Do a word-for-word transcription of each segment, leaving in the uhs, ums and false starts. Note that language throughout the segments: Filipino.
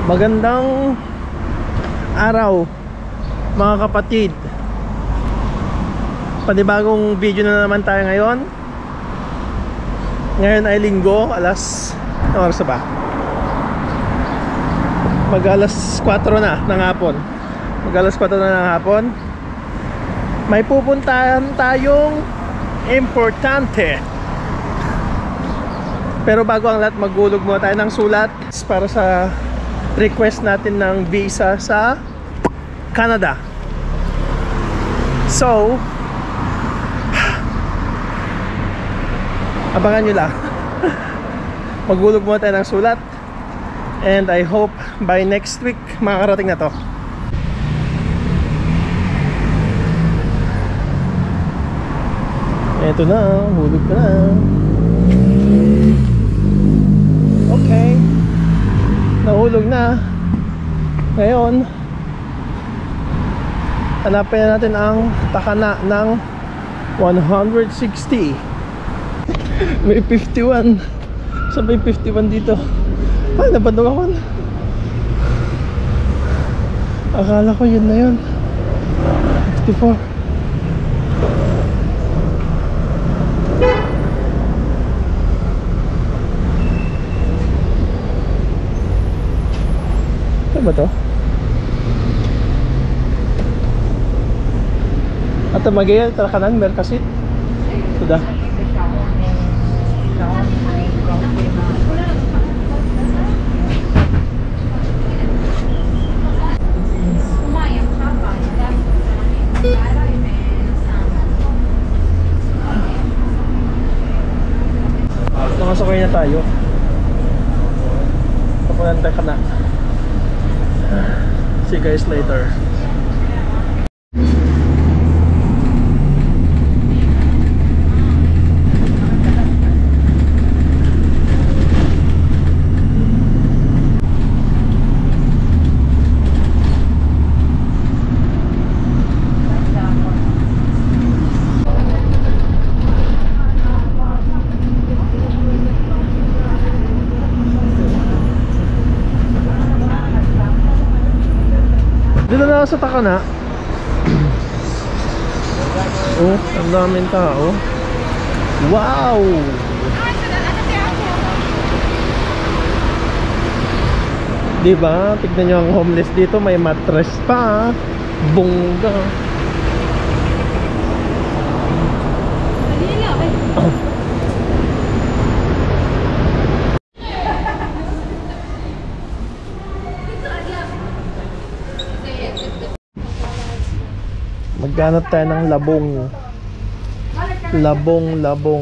Magandang araw mga kapatid. Panibagong video na naman tayo ngayon. Ngayon ay linggo, alas ano oras ba? Mag alas kwatro na ng hapon. Mag alas kwatro na ng hapon. May pupuntahan tayong importante. Pero bago ang lahat, maghulog muna tayo ng sulat para sa request natin ng visa sa Canada. So, abangan nyo lang. Maghulog muna tayo ng sulat. And I hope by next week makakarating na to. Eto na, hulog ka na. Okay, nahulog na. Ngayon, hanapin na natin ang takana ng one hundred sixty. May fifty-one. Saan may fifty-one dito? Ay, nabandong ako. Akala ko yun na yun. fifty-four. Ano ba to? At magaya tarakanan merkasit. Sudah. Nakasakay na tayo. Papunta ka na. See you guys later. Dito na ako sa takana. Oh, ang daming tao. Wow! Diba? Tignan nyo ang homeless dito. May mattress pa. Bongga. Maghanap tayo ng labong. Labong, labong.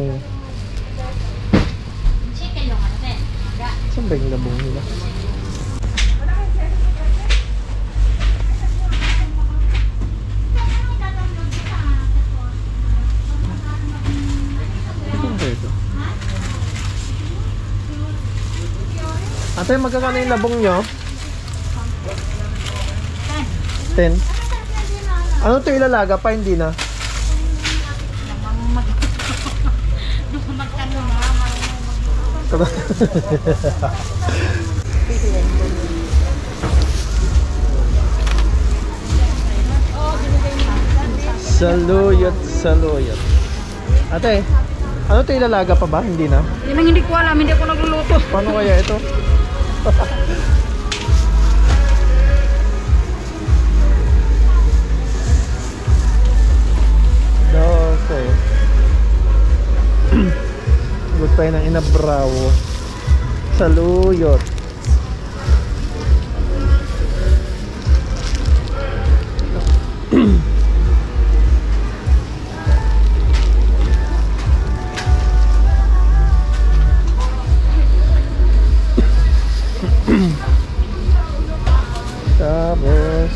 Saan ba yung labong nila? Saan ba ito? Ate, magkakano yung labong nyo? ten. Ano ito ilalaga pa? Hindi na. Saluyot, saluyot. Ate, ano ito ilalaga pa ba? Hindi na. Yung hindi ko alam, hindi ako nagluluto. Paano kaya ito? Okay. Good tayo ng inabrawo. Saluyot. Tapos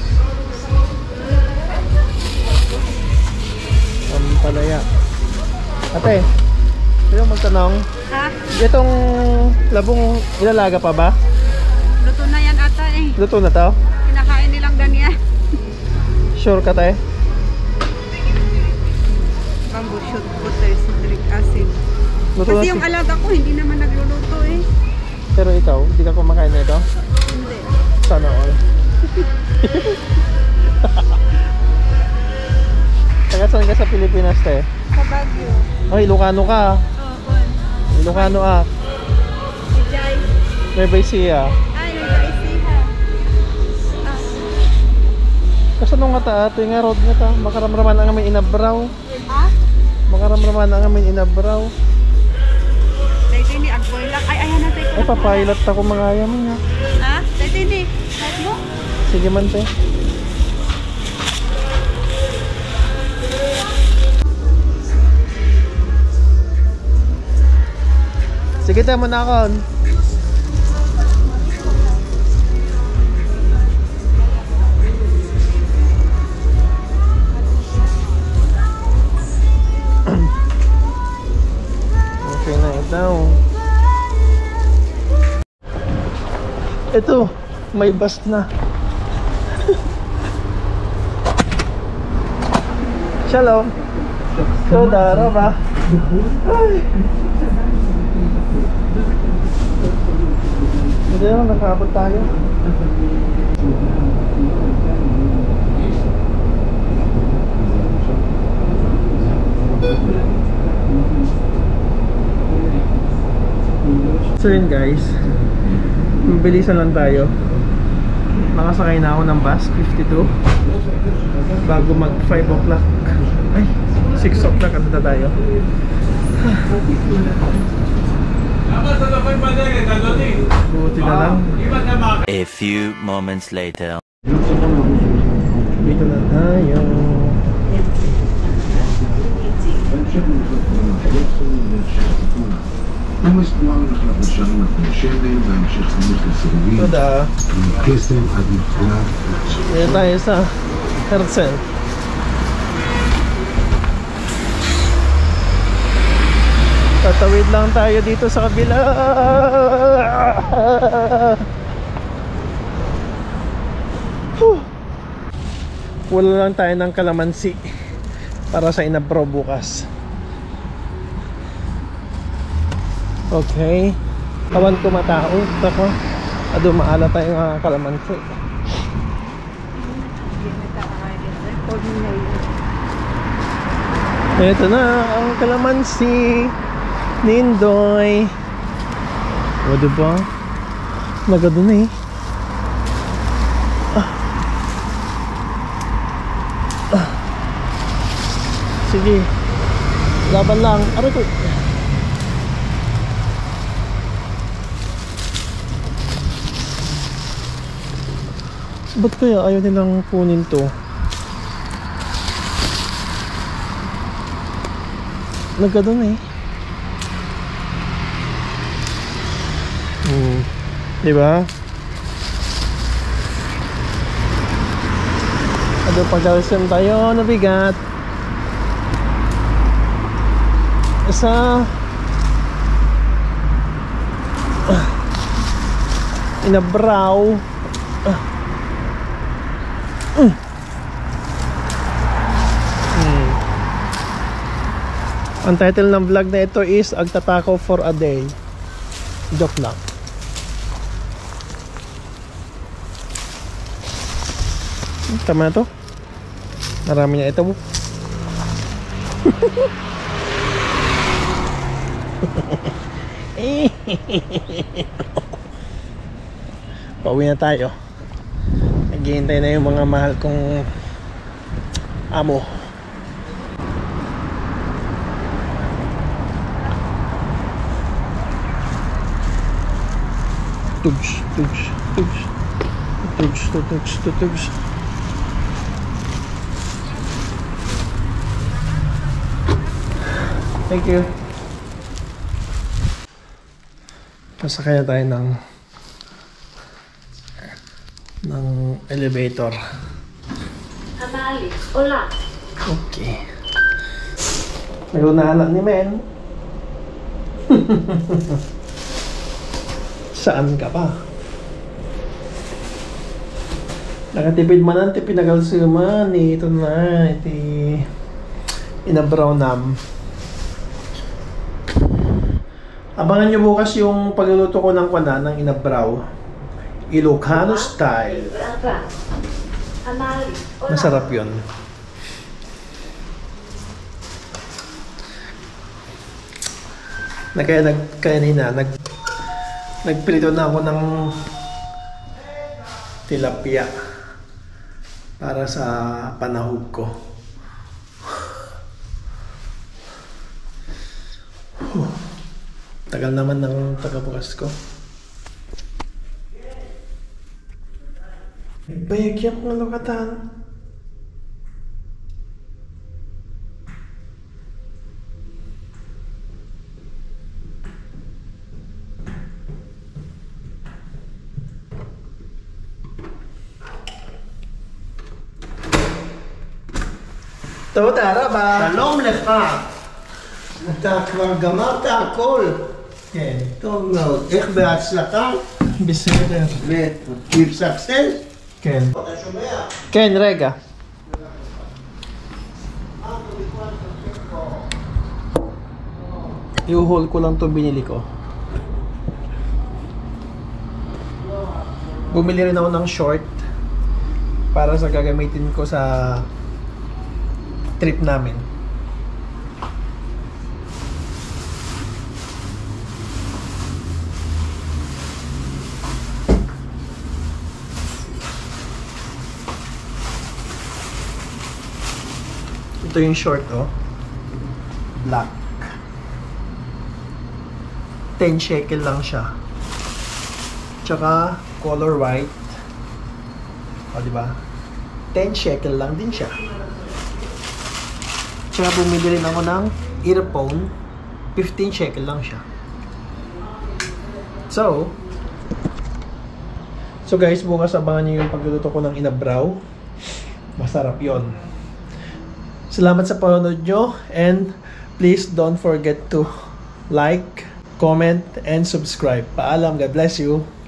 palaya. Ate, pwede magtanong? Ha? Itong labong ilalaga pa ba? Luto na yan ata eh. Luto na to? Kinakain nilang ganyan. Sure ka tayo? Bamboo shoot butter, citric acid. Luto Kasi na yung si- alaga ko hindi naman nagluluto eh. Pero ikaw, hindi ka kumakain na ito? Hindi. Sana all. Taga saan ka sa Pilipinas, te? Sa Baguio. Ay, Ilocano ka. Oo, kun. Ilocano ah. Ijay. Nueva Ecija. Ay, nag-aisiha. Ah. Kasano nga ta, ito nga road nga ta. Makaramraman ang amin inabraw. Ha? Makaramraman ang amin inabraw. Dito ni Agboy lang. Ay, ayan na tayo. Ay, papailat ako mga ayam nga. Ha? Dito ni. Kahit mo? Sige man, te. Sige, te, muna ako. Okay na ito. Ito, may bus na. Shalom. Toda, Roma. Ay. Hindi lang, nakabot tayo. So yun guys, mabilisan lang tayo. Nakasakay na ako ng bus, fifty-two. Bago mag five o'clock. Ay, six o'clock ano na tayo. Buti na lang. A few moments later. Dito na tayo. ומספואר נחלף לשערים הפנשבל והמשך חמוש לסירובים Toda. מקסם עד מחלף Dito tayo sa Herzl. Tatawid lang tayo dito sa kabila. Whew. Wala lang tayo ng kalamansi para sa inabro bukas. Okay. Kawan ko matao. Tako. Ado maala tayo ng kalamansi. Ito na ang kalamansi. Nindoy. O diba? Nagado na eh. Ah. Ah. Sige. Laban lang. Aray ko. Ba't kaya ayaw nilang kunin to? Nagado na eh. Hmm. Diba? Ano pag-calcium tayo na bigat? Isa ah. Inabraw ah. Mm. Hmm. Ang title ng vlog na ito is Agtatako for a Day. Joke lang. Tama na to. Marami na ito. Pauwi na tayo. Naghihintay na yung mga mahal kong amo. Tugs, tugs, tugs. Tugs, tugs, tugs, tugs. Thank you. Pasakay na tayo ng ng elevator. Amali, hola. Okay. Nagunahan ni Men. Saan ka pa? Nakatipid man ang tipinagalsuman. Ito na. Ito inabraw nam. Abangan nyo bukas yung pagluluto ko ng kwanan ng inabraw. Ilocano style. Berapa? Hamali. Olah. Masarap yun. Na kaya nag kanina nag nagprito na ako ng tilapia para sa panahog ko. Huh. Tagal naman ng tagabukas ko. Bayagyak ng lukatan. תודה רבה. שלום לך. אתה כבר גמרת הכל. כן. טוב מאוד. איך בהצלחה? בסדר. with success? כן. אתה שומע? כן, רגע. I-haul ko lang itong binili ko. Bumili rin ako ng short para sa gagamitin ko sa trip namin. Ito yung short, oh. Black. ten shekel lang siya. Tsaka color white. O, diba? ten shekel lang din siya. Tsaka bumili rin ako ng earphone. fifteen shekel lang siya. So, so guys, bukas abangan nyo yung pagluluto ko ng inabraw. Masarap yon. Salamat sa panonood nyo. And please don't forget to like, comment, and subscribe. Paalam. God bless you.